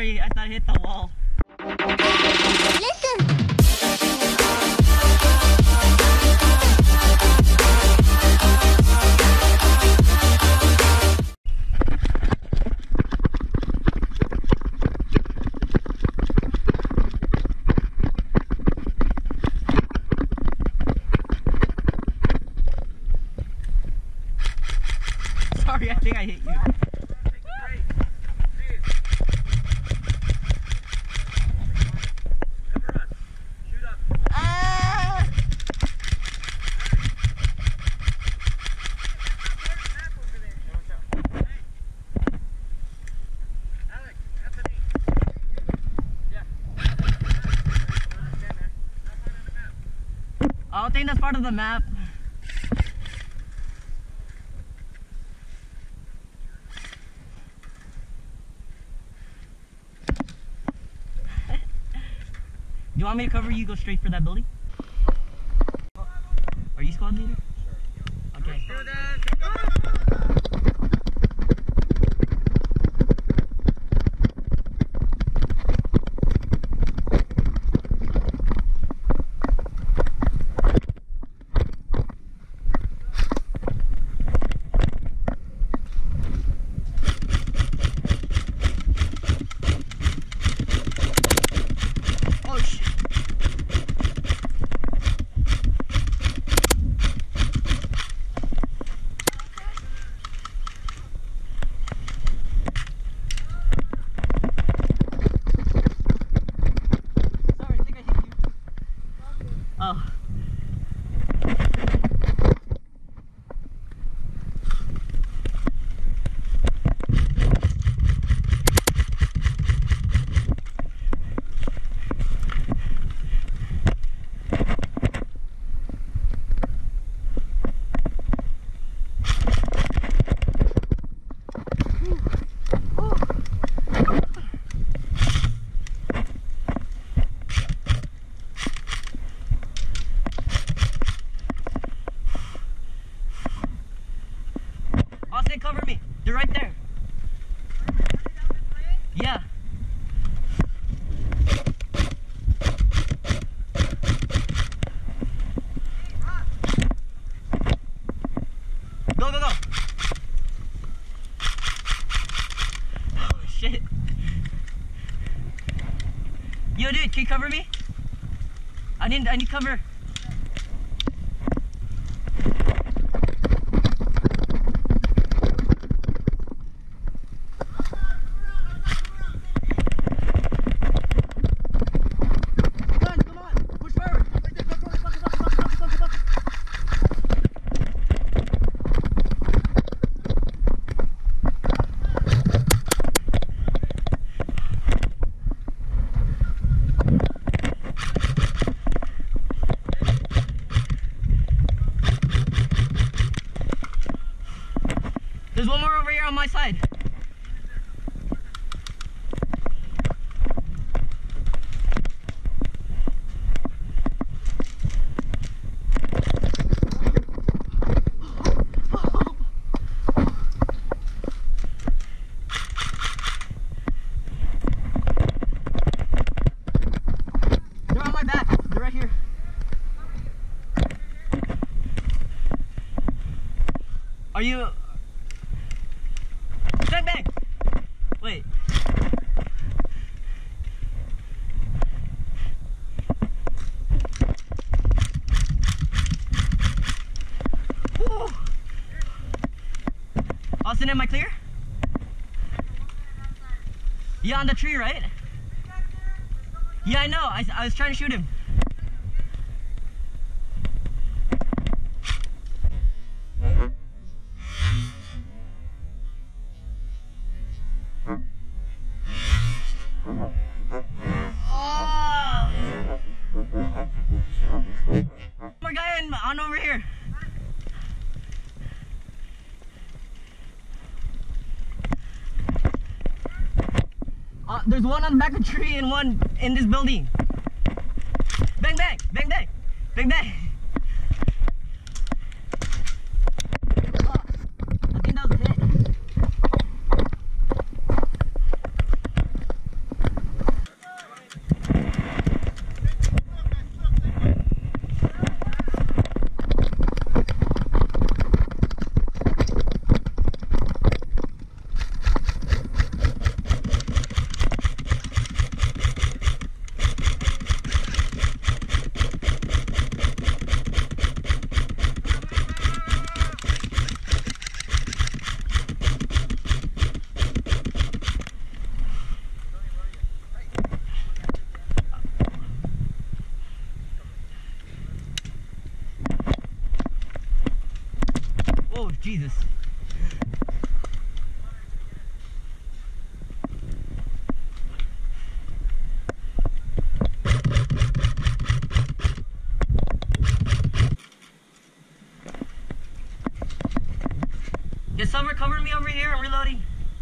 sorry. I thought I hit the wall. Listen. Sorry, I think I hit you. I don't think that's part of the map. Do you want me to cover you? Go straight for that building? Are you squad leader? Sure. Okay. Oh. Austin, cover me. They're right there. Yeah. Go, go, go. Oh, shit. Yo, dude, can you cover me? I need cover. There's one more over here on my side. They're on my back. They're right here. Are you... Bang, bang! Wait. Woo. Austin, am I clear? Yeah, on the tree, right? Yeah, I know. I was trying to shoot him. More guy on over here. There's one on the back of the tree and one in this building. Bang bang, bang bang, bang bang. I think that was a hit. Oh, Jesus. Can someone cover me over here? I'm reloading.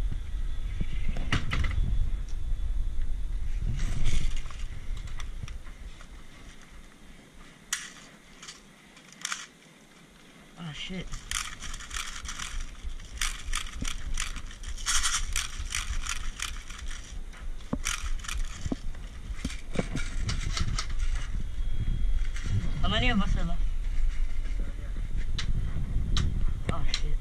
Oh shit. How many of us are left? Oh shit.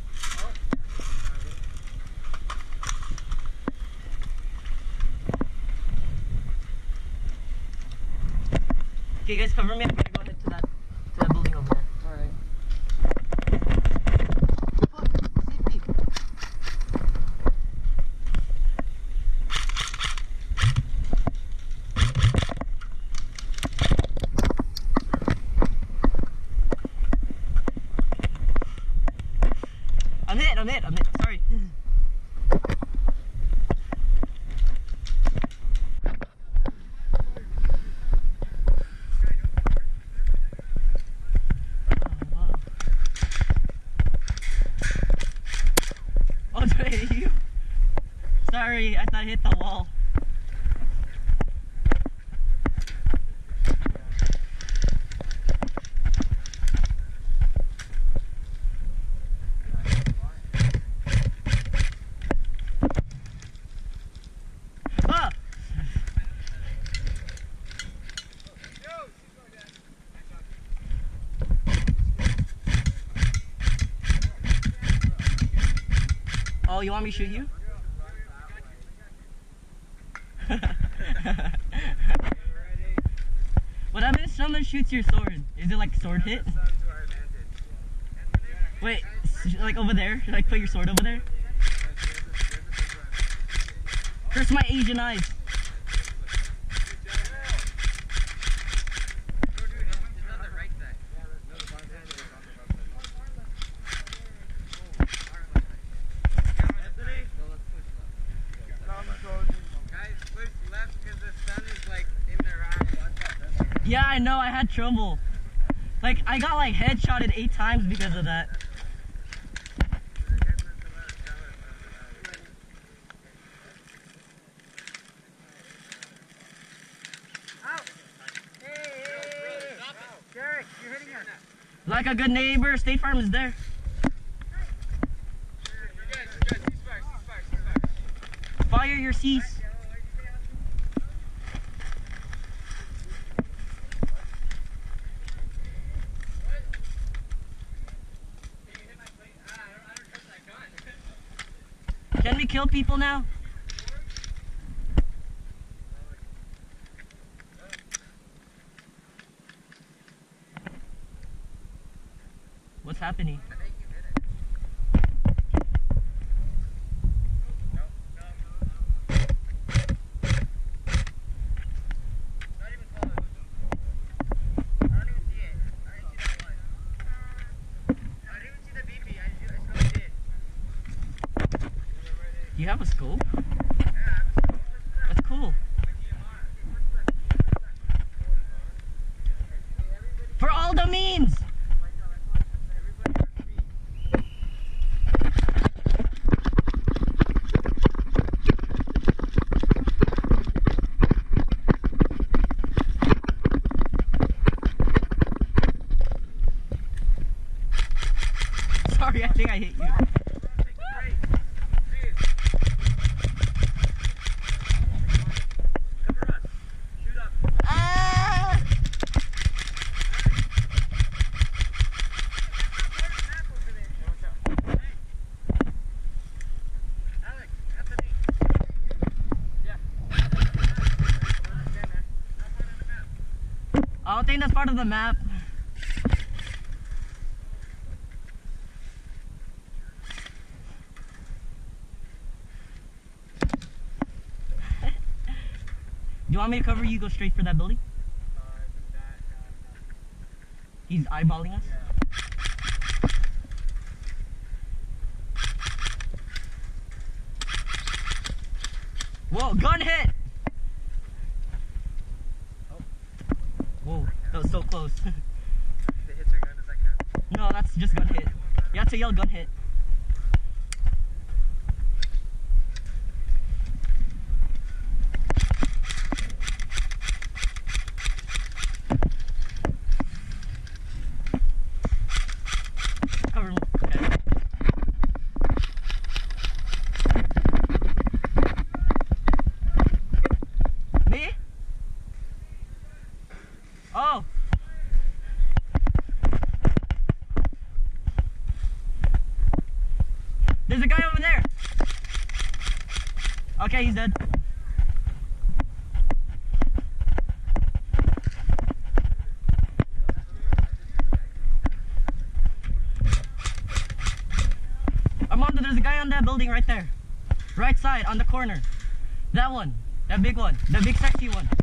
Okay guys, cover me. I'm gonna go ahead to that building over there. Alright. Safety. I'm hit. Sorry. Oh, did I hit you? Sorry, I thought I hit the wall. Ah! Oh, you want me to shoot you? What happens if someone shoots your sword? Is it like sword hit? Wait, like over there? Like put your sword over there? Curse my Asian eyes. Yeah, I know, I had trouble. Like, I got like headshotted 8 times because of that. Like a good neighbor, State Farm is there. Fire your cease. Can we kill people now? What's happening? You have a scope? That's cool. For all the means! Sorry, I think I hit you. I don't think that's part of the map. You want me to cover you? Go straight for that building? He's eyeballing us? Whoa, gun hit! Whoa, that was so close. If it hits your gun, does that count? No, that's just gun hit. You have to yell gun hit. Cover him. Okay. Me? Oh! There's a guy over there! Okay, he's dead. Armando, there's a guy on that building right there. Right side, on the corner. That one. That big one. The big sexy one.